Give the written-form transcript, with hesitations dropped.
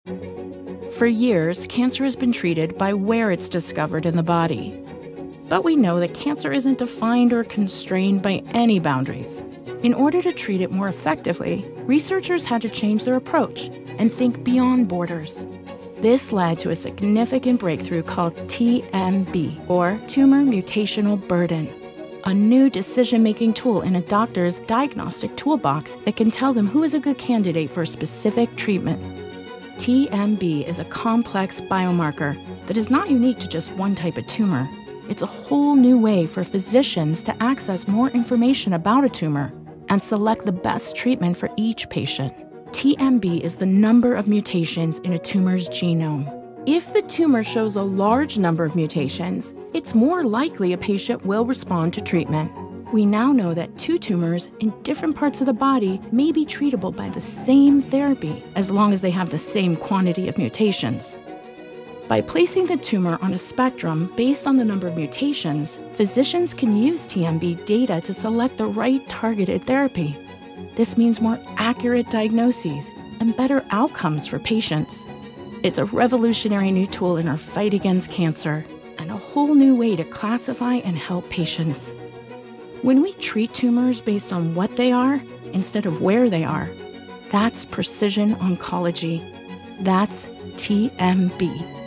For years, cancer has been treated by where it's discovered in the body. But we know that cancer isn't defined or constrained by any boundaries. In order to treat it more effectively, researchers had to change their approach and think beyond borders. This led to a significant breakthrough called TMB, or tumor mutational burden, a new decision-making tool in a doctor's diagnostic toolbox that can tell them who is a good candidate for a specific treatment. TMB is a complex biomarker that is not unique to just one type of tumor. It's a whole new way for physicians to access more information about a tumor and select the best treatment for each patient. TMB is the number of mutations in a tumor's genome. If the tumor shows a large number of mutations, it's more likely a patient will respond to treatment. We now know that two tumors in different parts of the body may be treatable by the same therapy as long as they have the same quantity of mutations. By placing the tumor on a spectrum based on the number of mutations, physicians can use TMB data to select the right targeted therapy. This means more accurate diagnoses and better outcomes for patients. It's a revolutionary new tool in our fight against cancer and a whole new way to classify and help patients. When we treat tumors based on what they are instead of where they are, that's precision oncology. That's TMB.